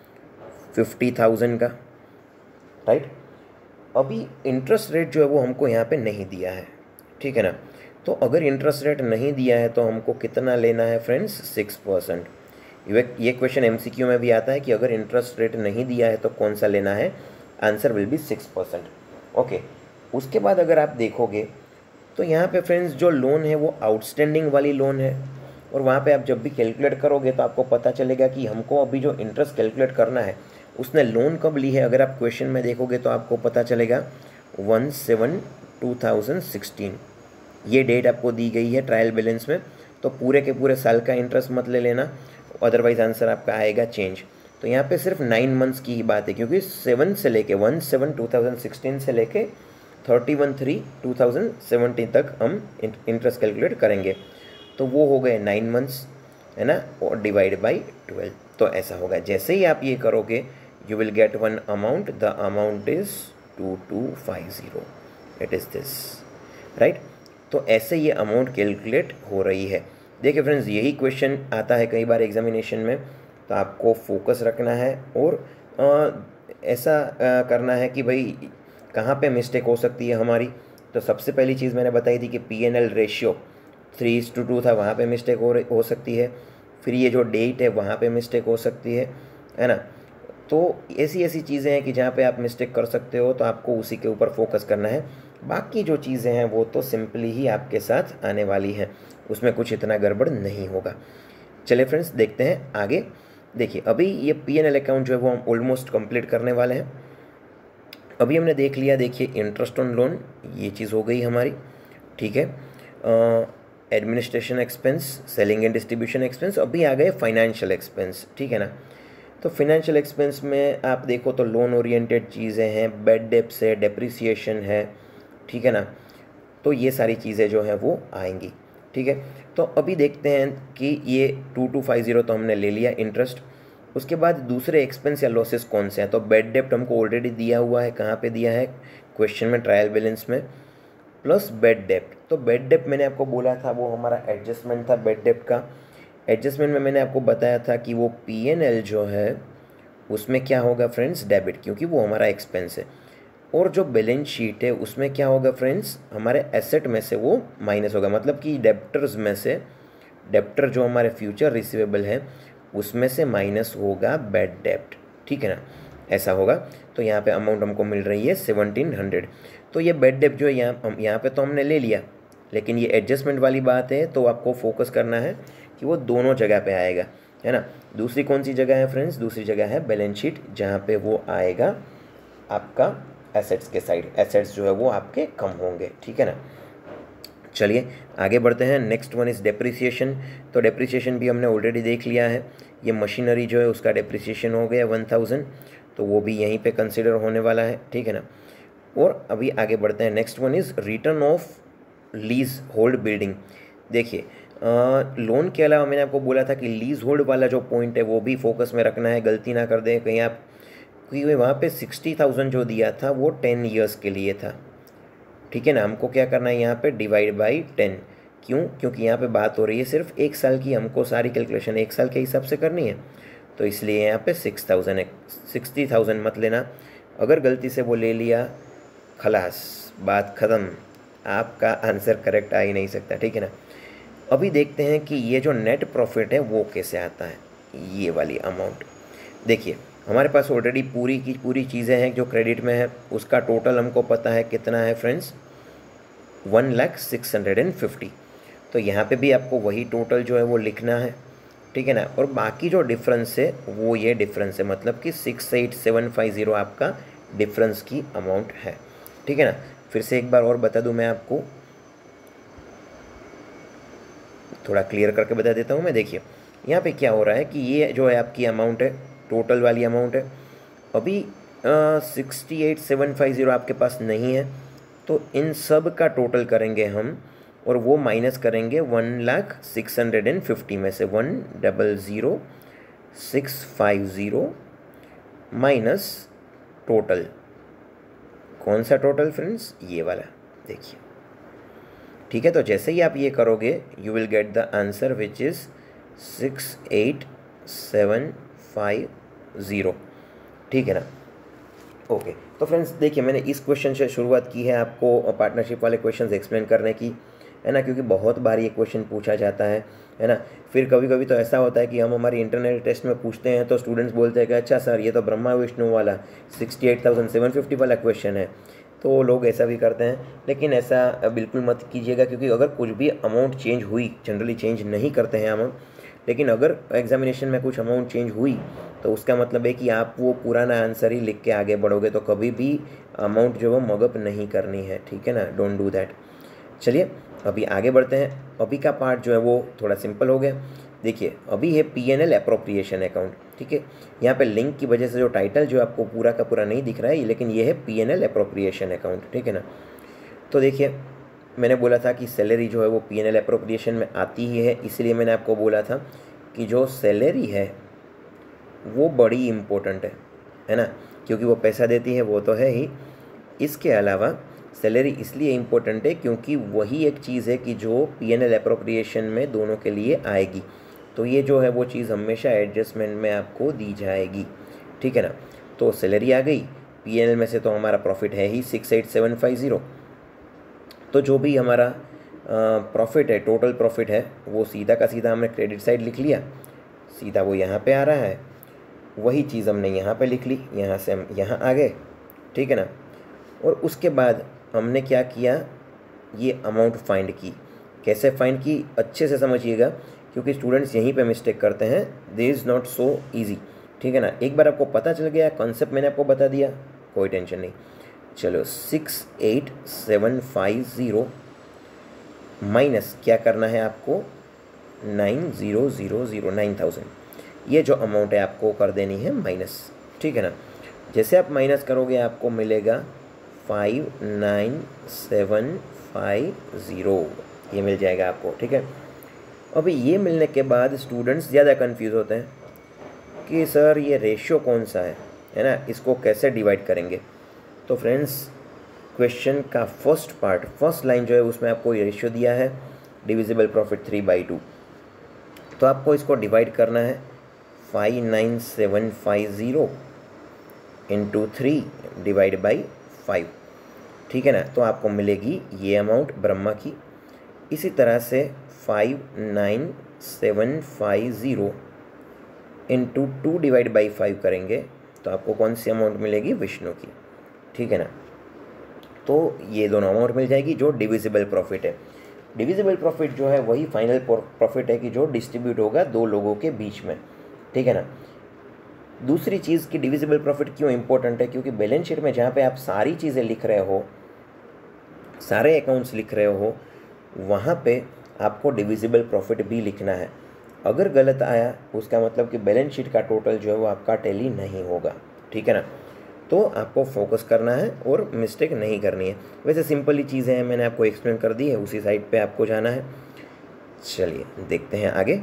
50,000 का, राइट। अभी इंटरेस्ट रेट जो है वो हमको यहाँ पे नहीं दिया है, ठीक है ना। तो अगर इंटरेस्ट रेट नहीं दिया है तो हमको कितना लेना है फ्रेंड्स, 6%। ये क्वेश्चन MCQ में भी आता है कि अगर इंटरेस्ट रेट नहीं दिया है तो कौन सा लेना है, आंसर विल बी 6%, ओके। उसके बाद अगर आप देखोगे तो यहाँ पे फ्रेंड्स जो लोन है वो आउटस्टैंडिंग वाली लोन है, और वहाँ पे आप जब भी कैलकुलेट करोगे तो आपको पता चलेगा कि हमको अभी जो इंटरेस्ट कैलकुलेट करना है उसने लोन कब ली है। अगर आप क्वेश्चन में देखोगे तो आपको पता चलेगा 1/7/2016, ये डेट आपको दी गई है ट्रायल बैलेंस में। तो पूरे के पूरे साल का इंटरेस्ट मत ले लेना, अदरवाइज आंसर आपका आएगा चेंज। तो यहाँ पे सिर्फ 9 मंथ्स की ही बात है, क्योंकि 7 से लेके 1/7/2016 से लेके 31/3/2017 तक हम इंटरेस्ट कैलकुलेट करेंगे। तो वो हो गए 9 मंथ्स, है ना, और डिवाइड बाई 12। तो ऐसा होगा, जैसे ही आप ये करोगे you will get one amount, the amount is 2250, it is this, right. तो ऐसे ये अमाउंट कैलकुलेट हो रही है। देखिए फ्रेंड्स यही क्वेश्चन आता है कई बार एग्जामिनेशन में, तो आपको फोकस रखना है और ऐसा करना है कि भाई कहाँ पे मिस्टेक हो सकती है हमारी। तो सबसे पहली चीज़ मैंने बताई थी कि P&L रेशियो 3:2 था, वहाँ पे मिस्टेक हो सकती है। फिर ये जो डेट है वहाँ पे मिस्टेक हो सकती है ना। तो ऐसी चीज़ें हैं कि जहाँ पे आप मिस्टेक कर सकते हो, तो आपको उसी के ऊपर फोकस करना है। बाकी जो चीज़ें हैं वो तो सिंपली ही आपके साथ आने वाली हैं, उसमें कुछ इतना गड़बड़ नहीं होगा। चलिए फ्रेंड्स देखते हैं आगे। देखिए अभी ये P&L अकाउंट जो है वो हम ऑलमोस्ट कंप्लीट करने वाले हैं। अभी हमने देख लिया, देखिए इंटरेस्ट ऑन लोन, ये चीज़ हो गई हमारी, ठीक है। Administration expense, selling and distribution expense, अभी आ गए फाइनेंशियल एक्सपेंस, ठीक है ना। तो फाइनेंशियल एक्सपेंस में आप देखो तो लोन ओरिएंटेड चीज़ें हैं, बैड डेप्स है, डेप्रिसिएशन है, ठीक है ना। तो ये सारी चीज़ें जो हैं वो आएंगी, ठीक है। तो अभी देखते हैं कि ये 2250 तो हमने ले लिया इंटरेस्ट। उसके बाद दूसरे एक्सपेंस या लॉसेस कौन से हैं, तो बैड डेप्ट हमको ऑलरेडी दिया हुआ है, कहाँ पे दिया है, क्वेश्चन में, ट्रायल बैलेंस में, प्लस बेड डेप्ट। तो बेड डेप्ट मैंने आपको बोला था वो हमारा एडजस्टमेंट था बेड डेप्ट का। एडजस्टमेंट में मैंने आपको बताया था कि वो P&L जो है उसमें क्या होगा फ्रेंड्स, डेबिट, क्योंकि वो हमारा एक्सपेंस है। और जो बैलेंस शीट है उसमें क्या होगा फ्रेंड्स, हमारे एसेट में से वो माइनस होगा, मतलब कि डेप्टर्स में से, डेप्टर जो हमारे फ्यूचर रिसीवेबल है उसमें से माइनस होगा बेड डेप्ट, ठीक है ना, ऐसा होगा। तो यहाँ पे अमाउंट हमको मिल रही है 1700। तो ये बेड डेप्ट जो है यहाँ पे तो हमने ले लिया, लेकिन ये एडजस्टमेंट वाली बात है, तो आपको फोकस करना है कि वो दोनों जगह पे आएगा, है ना। दूसरी कौन सी जगह है फ्रेंड्स, दूसरी जगह है बैलेंस शीट, जहाँ पे वो आएगा आपका एसेट्स के साइड, एसेट्स जो है वो आपके कम होंगे, ठीक है ना। चलिए आगे बढ़ते हैं। Next one is depreciation. तो डेप्रिसिएशन भी हमने ऑलरेडी देख लिया है, ये मशीनरी जो है उसका डेप्रिसिएशन हो गया 1000, तो वो भी यहीं पे कंसिडर होने वाला है, ठीक है ना। और अभी आगे बढ़ते हैं। Next one is return of leasehold building. देखिए लोन के अलावा मैंने आपको बोला था कि लीज होल्ड वाला जो पॉइंट है वो भी फोकस में रखना है, गलती ना कर दें कहीं आप, क्योंकि वहाँ पे 60,000 जो दिया था वो 10 ईयर्स के लिए था, ठीक है ना। हमको क्या करना है यहाँ पे, डिवाइड बाई 10। क्यों, क्योंकि यहाँ पे बात हो रही है सिर्फ एक साल की, हमको सारी कैलकुलेशन एक साल के हिसाब से करनी है, तो इसलिए यहाँ पे 6000 है। 60,000 मत लेना, अगर गलती से वो ले लिया खलास, बात ख़त्म, आपका आंसर करेक्ट आ ही नहीं सकता, ठीक है ना। अभी देखते हैं कि ये जो नेट प्रॉफिट है वो कैसे आता है, ये वाली अमाउंट। देखिए हमारे पास ऑलरेडी पूरी की पूरी चीज़ें हैं जो क्रेडिट में है, उसका टोटल हमको पता है कितना है फ्रेंड्स, 1,650। तो यहाँ पे भी आपको वही टोटल जो है वो लिखना है, ठीक है ना। और बाकी जो डिफरेंस है वो ये डिफरेंस है, मतलब कि 68750 आपका डिफरेंस की अमाउंट है, ठीक है ना। फिर से एक बार और बता दूं मैं आपको, थोड़ा क्लियर करके बता देता हूँ मैं। देखिए यहाँ पे क्या हो रहा है कि ये जो है आपकी अमाउंट है, टोटल वाली अमाउंट है। अभी 68,750 आपके पास नहीं है, तो इन सब का टोटल करेंगे हम, और वो माइनस करेंगे 1,650 में से, 1,00,650 माइनस टोटल। कौन सा टोटल फ्रेंड्स, ये वाला, देखिए, ठीक है। तो जैसे ही आप ये करोगे you will get the answer which is 68,750, ठीक है ना। ओके तो फ्रेंड्स देखिए मैंने इस क्वेश्चन से शुरुआत की है आपको पार्टनरशिप वाले क्वेश्चंस एक्सप्लेन करने की, है ना, क्योंकि बहुत बार ये क्वेश्चन पूछा जाता है ना। फिर कभी कभी तो ऐसा होता है कि हम हमारी इंटरनल टेस्ट में पूछते हैं तो स्टूडेंट्स बोलते हैं कि अच्छा सर ये तो ब्रह्मा विष्णु वाला 68,750 वाला क्वेश्चन है, तो लोग ऐसा भी करते हैं। लेकिन ऐसा बिल्कुल मत कीजिएगा, क्योंकि अगर कुछ भी अमाउंट चेंज हुई, जनरली चेंज नहीं करते हैं अमाउंट, लेकिन अगर एग्जामिनेशन में कुछ अमाउंट चेंज हुई तो उसका मतलब है कि आप वो पुराना आंसर ही लिख के आगे बढ़ोगे, तो कभी भी अमाउंट जो है मगअप नहीं करनी है, ठीक है ना, डोंट डू दैट। चलिए अभी आगे बढ़ते हैं। अभी का पार्ट जो है वो थोड़ा सिंपल हो गया। देखिए अभी है P&L एप्रोप्रिएशन अकाउंट, ठीक है। यहाँ पे लिंक की वजह से जो टाइटल जो आपको पूरा का पूरा नहीं दिख रहा है, लेकिन ये है P&L एप्रोप्रिएशन अकाउंट, ठीक है ना। तो देखिए मैंने बोला था कि सैलरी जो है वो P&L एप्रोप्रिएशन में आती ही है, इसलिए मैंने आपको बोला था कि जो सैलरी है वो बड़ी इम्पोर्टेंट है ना, क्योंकि वो पैसा देती है, वो तो है ही। इसके अलावा सैलरी इसलिए इम्पोर्टेंट है क्योंकि वही एक चीज़ है कि जो P&L एप्रोप्रिएशन में दोनों के लिए आएगी, तो ये जो है वो चीज़ हमेशा एडजस्टमेंट में आपको दी जाएगी, ठीक है ना। तो सैलरी आ गई, P&L में से तो हमारा प्रॉफिट है ही 68,750, तो जो भी हमारा प्रॉफिट है, टोटल प्रॉफिट है, वो सीधा का सीधा हमने क्रेडिट साइड लिख लिया, सीधा वो यहाँ पे आ रहा है, वही चीज़ हमने यहाँ पे लिख ली, यहाँ से हम यहाँ आ गए, ठीक है ना। और उसके बाद हमने क्या किया, ये अमाउंट फाइंड की। कैसे फाइंड की, अच्छे से समझिएगा क्योंकि स्टूडेंट्स यहीं पे मिस्टेक करते हैं, this is not so easy, ठीक है ना। एक बार आपको पता चल गया, कॉन्सेप्ट मैंने आपको बता दिया, कोई टेंशन नहीं। चलो 68750 माइनस क्या करना है आपको, 9000 ये जो अमाउंट है आपको कर देनी है माइनस, ठीक है ना। जैसे आप माइनस करोगे आपको मिलेगा 59750, ये मिल जाएगा आपको, ठीक है। अभी ये मिलने के बाद स्टूडेंट्स ज़्यादा कंफ्यूज होते हैं कि सर ये रेशियो कौन सा है ना, इसको कैसे डिवाइड करेंगे। तो फ्रेंड्स क्वेश्चन का फर्स्ट पार्ट, फर्स्ट लाइन जो है उसमें आपको ये रेशियो दिया है, डिविजिबल प्रॉफिट 3/2। तो आपको इसको डिवाइड करना है 59750 इंटू 3 डिवाइड बाई 5, ठीक है ना। तो आपको मिलेगी ये अमाउंट ब्रह्मा की। इसी तरह से 59750 इंटू 2 डिवाइड बाई 5 करेंगे तो आपको कौन सी अमाउंट मिलेगी, विष्णु की, ठीक है ना। तो ये दोनों अमाउंट मिल जाएगी जो डिविजिबल प्रॉफिट है। डिविजिबल प्रॉफिट जो है वही फाइनल प्रॉफिट है कि जो डिस्ट्रीब्यूट होगा दो लोगों के बीच में, ठीक है ना। दूसरी चीज़ कि डिविजिबल प्रॉफिट क्यों इंपॉर्टेंट है, क्योंकि बैलेंस शीट में जहाँ पे आप सारी चीज़ें लिख रहे हो, सारे अकाउंट्स लिख रहे हो, वहाँ पे आपको डिविजिबल प्रॉफिट भी लिखना है। अगर गलत आया उसका मतलब कि बैलेंस शीट का टोटल जो है वो आपका टैली नहीं होगा, ठीक है ना। तो आपको फोकस करना है और मिस्टेक नहीं करनी है। वैसे सिंपल ही चीज़ें हैं, मैंने आपको एक्सप्लेन कर दी है, उसी साइड पे आपको जाना है। चलिए देखते हैं आगे।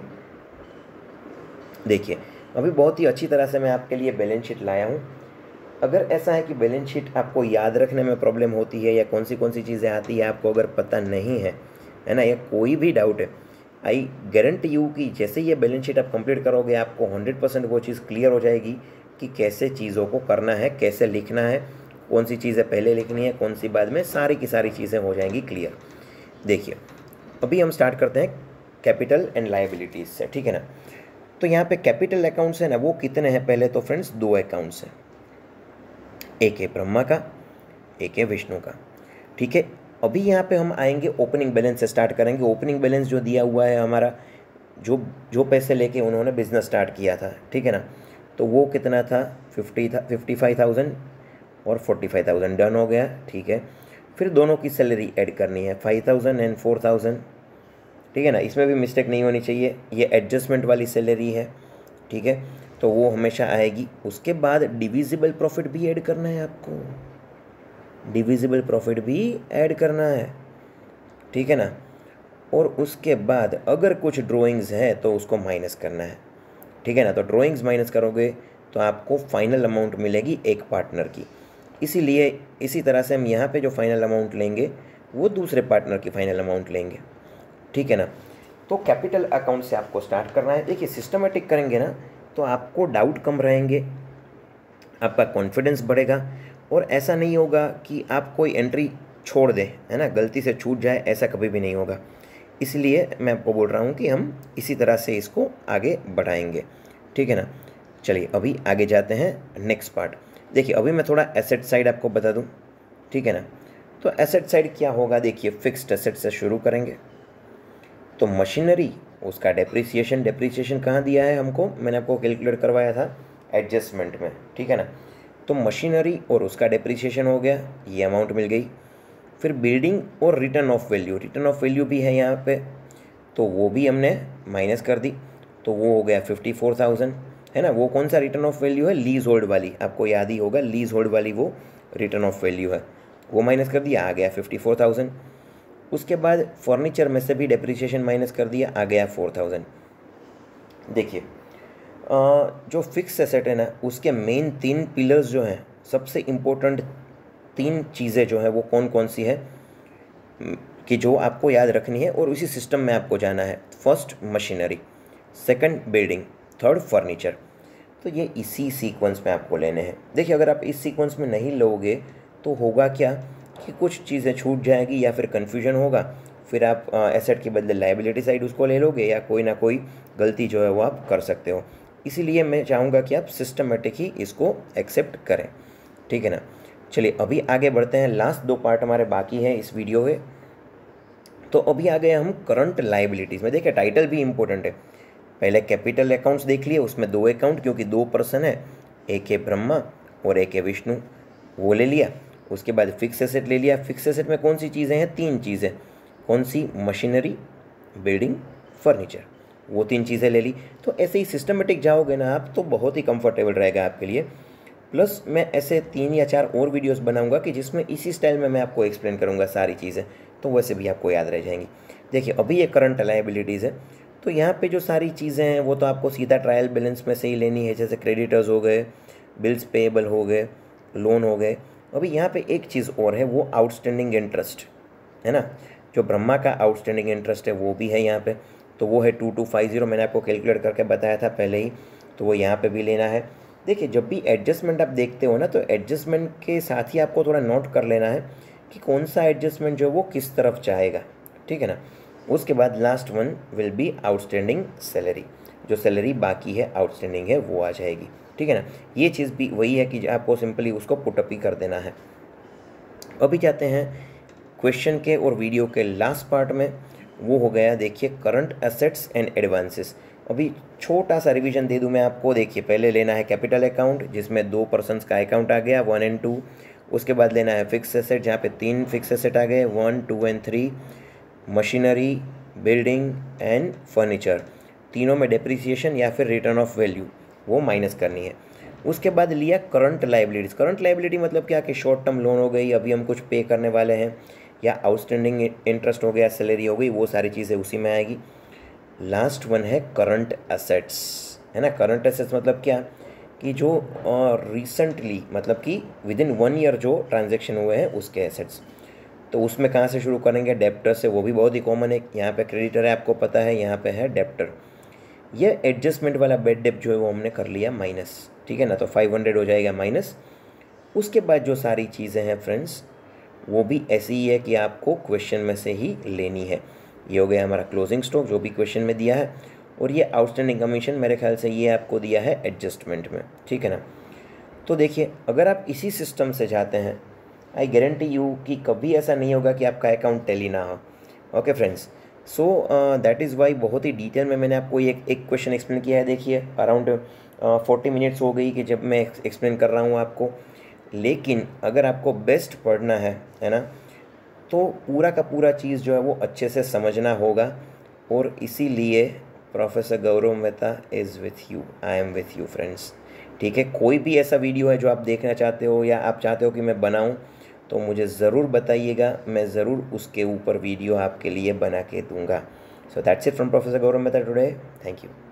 देखिए अभी बहुत ही अच्छी तरह से मैं आपके लिए बैलेंस शीट लाया हूँ। अगर ऐसा है कि बैलेंस शीट आपको याद रखने में प्रॉब्लम होती है या कौन सी चीज़ें आती है आपको अगर पता नहीं है ना, या कोई भी डाउट है, आई गारंटी यू कि जैसे ये बैलेंस शीट आप कंप्लीट करोगे आपको 100% वो चीज़ क्लियर हो जाएगी कि कैसे चीज़ों को करना है, कैसे लिखना है, कौन सी चीज़ें पहले लिखनी है, कौन सी बाद में, सारी की सारी चीज़ें हो जाएंगी क्लियर। देखिए अभी हम स्टार्ट करते हैं कैपिटल एंड लायबिलिटीज़ से, ठीक है ना। तो यहाँ पे कैपिटल अकाउंट्स है ना, वो कितने हैं पहले तो फ्रेंड्स, 2 अकाउंट्स हैं, एक है ब्रह्मा का, एक है विष्णु का, ठीक है। अभी यहाँ पे हम आएंगे ओपनिंग बैलेंस से स्टार्ट करेंगे। ओपनिंग बैलेंस जो दिया हुआ है हमारा, जो पैसे लेके उन्होंने बिज़नेस स्टार्ट किया था, ठीक है ना, तो वो कितना था, 55,000 और 45,000 डन हो गया, ठीक है। फिर दोनों की सैलरी ऐड करनी है, 5,000 एंड 4,000, ठीक है ना। इसमें भी मिस्टेक नहीं होनी चाहिए, ये एडजस्टमेंट वाली सैलरी है, ठीक है, तो वो हमेशा आएगी। उसके बाद डिविजिबल प्रॉफिट भी ऐड करना है आपको, डिविजिबल प्रॉफिट भी ऐड करना है, ठीक है ना। और उसके बाद अगर कुछ ड्राइंग्स है तो उसको माइनस करना है, ठीक है ना। तो ड्राइंग्स माइनस करोगे तो आपको फाइनल अमाउंट मिलेगी एक पार्टनर की। इसीलिए इसी तरह से हम यहाँ पे जो फाइनल अमाउंट लेंगे वो दूसरे पार्टनर की फाइनल अमाउंट लेंगे, ठीक है ना। तो कैपिटल अकाउंट से आपको स्टार्ट करना है। देखिए सिस्टमेटिक करेंगे ना तो आपको डाउट कम रहेंगे, आपका कॉन्फिडेंस बढ़ेगा, और ऐसा नहीं होगा कि आप कोई एंट्री छोड़ दें, है ना, गलती से छूट जाए, ऐसा कभी भी नहीं होगा। इसलिए मैं आपको बोल रहा हूँ कि हम इसी तरह से इसको आगे बढ़ाएंगे, ठीक है ना। चलिए अभी आगे जाते हैं नेक्स्ट पार्ट। देखिए अभी मैं थोड़ा एसेट साइड आपको बता दूँ, ठीक है ना। तो एसेट साइड क्या होगा, देखिए फिक्स्ड एसेट से शुरू करेंगे। तो मशीनरी, उसका डेप्रिसिएशन कहाँ दिया है हमको, मैंने आपको कैलकुलेट करवाया था एडजस्टमेंट में, ठीक है ना। तो मशीनरी और उसका डेप्रिसिएशन हो गया, ये अमाउंट मिल गई। फिर बिल्डिंग और रिटर्न ऑफ वैल्यू भी है यहाँ पे, तो वो भी हमने माइनस कर दी, तो वो हो गया 54,000, है ना। वो कौन सा रिटर्न ऑफ वैल्यू है, लीज होल्ड वाली, आपको याद ही होगा, लीज होल्ड वाली वो रिटर्न ऑफ वैल्यू है, वो माइनस कर दिया, आ गया 54,000। उसके बाद फर्नीचर में से भी डेप्रिसिएशन माइनस कर दिया, आ गया 4,000। देखिए जो फिक्स एसेट है ना, उसके मेन 3 पिलर्स जो हैं, सबसे इम्पोर्टेंट 3 चीज़ें जो हैं वो कौन कौन सी है कि जो आपको याद रखनी है और उसी सिस्टम में आपको जाना है। First machinery, second building, third furniture. तो ये इसी सीक्वेंस में आपको लेने हैं। देखिए अगर आप इस सीक्वेंस में नहीं लोगे तो होगा क्या कि कुछ चीज़ें छूट जाएगी या फिर कन्फ्यूजन होगा, फिर आप एसेट के बदले लायबिलिटी साइड उसको ले लोगे, या कोई ना कोई गलती जो है वो आप कर सकते हो। इसीलिए मैं चाहूँगा कि आप सिस्टमेटिक ही इसको एक्सेप्ट करें, ठीक है ना। चलिए अभी आगे बढ़ते हैं, लास्ट 2 पार्ट हमारे बाकी हैं इस वीडियो के। तो अभी आ गए हम करंट लाइबिलिटीज़ में। देखिए टाइटल भी इंपॉर्टेंट है। पहले कैपिटल अकाउंट्स देख लिए, उसमें 2 अकाउंट, क्योंकि 2 पर्सन है, एक है ब्रह्मा और एक है विष्णु, वो ले लिया। उसके बाद फिक्स एसेट ले लिया। फिक्स एसेट में कौन सी चीज़ें हैं? 3 चीज़ें। कौन सी? मशीनरी, बिल्डिंग, फर्नीचर, वो 3 चीज़ें ले ली। तो ऐसे ही सिस्टमेटिक जाओगे ना आप तो बहुत ही कंफर्टेबल रहेगा आपके लिए। प्लस मैं ऐसे 3 या 4 और वीडियोस बनाऊंगा कि जिसमें इसी स्टाइल में मैं आपको एक्सप्लेन करूंगा सारी चीज़ें, तो वैसे भी आपको याद रह जाएंगी। देखिए अभी ये करंट लायबिलिटीज़ है, तो यहाँ पे जो सारी चीज़ें हैं वो तो आपको सीधा ट्रायल बैलेंस में से ही लेनी है। जैसे क्रेडिटर्स हो गए, बिल्स पेएबल हो गए, लोन हो गए। अभी यहाँ पे एक चीज़ और है, वो आउटस्टैंडिंग इंटरेस्ट है ना। जो ब्रह्मा का आउटस्टैंडिंग इंटरेस्ट है वो भी है यहाँ पे, तो वो है 2250। मैंने आपको कैलकुलेट करके बताया था पहले ही, तो वो यहाँ पे भी लेना है। देखिए जब भी एडजस्टमेंट आप देखते हो ना, तो एडजस्टमेंट के साथ ही आपको थोड़ा नोट कर लेना है कि कौन सा एडजस्टमेंट जो है वो किस तरफ जाएगा, ठीक है ना। उसके बाद last one will be outstanding salary, जो सैलरी बाकी है आउटस्टैंडिंग है वो आ जाएगी, ठीक है ना। ये चीज़ भी वही है कि आपको सिंपली उसको पुटअप ही कर देना है। अभी जाते हैं क्वेश्चन के और वीडियो के लास्ट पार्ट में, वो हो गया देखिए करंट एसेट्स एंड एडवांसेस। अभी छोटा सा रिवीजन दे दूं मैं आपको। देखिए पहले लेना है कैपिटल अकाउंट, जिसमें 2 पर्सनस का अकाउंट आ गया 1 और 2। उसके बाद लेना है फिक्स एसेट, जहाँ पे 3 फिक्स एसेट आ गए 1, 2 और 3। मशीनरी, बिल्डिंग एंड फर्नीचर, तीनों में डेप्रिसिएशन या फिर रिटर्न ऑफ वैल्यू वो माइनस करनी है। उसके बाद लिया करंट लाइबिलिटीज़। करंट लाइबिलिटी मतलब क्या कि शॉर्ट टर्म लोन हो गई, अभी हम कुछ पे करने वाले हैं, या आउटस्टैंडिंग इंटरेस्ट हो गया, सैलरी हो गई, वो सारी चीज़ें उसी में आएगी। लास्ट वन है करंट एसेट्स, है ना। करंट एसेट्स मतलब क्या कि जो रिसेंटली मतलब कि विद इन 1 ईयर जो ट्रांजेक्शन हुए हैं उसके एसेट्स। तो उसमें कहाँ से शुरू करेंगे? डेप्टर से, वो भी बहुत ही कॉमन है। यहाँ पे क्रेडिटर है आपको पता है, यहाँ पे है डेप्टर। ये एडजस्टमेंट वाला बेड डेप जो है वो हमने कर लिया माइनस, ठीक है ना। तो 500 हो जाएगा माइनस। उसके बाद जो सारी चीज़ें हैं फ्रेंड्स वो भी ऐसी ही है कि आपको क्वेश्चन में से ही लेनी है। ये हो गया हमारा क्लोजिंग स्टॉक जो भी क्वेश्चन में दिया है, और ये आउटस्टैंडिंग कमीशन मेरे ख्याल से ये आपको दिया है एडजस्टमेंट में, ठीक है ना। तो देखिए अगर आप इसी सिस्टम से जाते हैं, आई गारंटी यू कि कभी ऐसा नहीं होगा कि आपका अकाउंट टैली ना हो। Okay friends, so that is why बहुत ही डिटेल में मैंने आपको एक क्वेश्चन एक्सप्लेन किया है। देखिए अराउंड 40 मिनट्स हो गई कि जब मैं एक्सप्लेन कर रहा हूँ आपको। लेकिन अगर आपको बेस्ट पढ़ना है ना, तो पूरा का पूरा चीज़ जो है वो अच्छे से समझना होगा। और इसीलिए professor Gaurav Mehta is with you, I am with you friends, ठीक है। कोई भी ऐसा वीडियो है जो आप देखना चाहते हो या आप चाहते हो कि मैं बनाऊं, तो मुझे ज़रूर बताइएगा, मैं ज़रूर उसके ऊपर वीडियो आपके लिए बना के दूंगा। So that's it from professor Gaurav Mehta today. Thank you.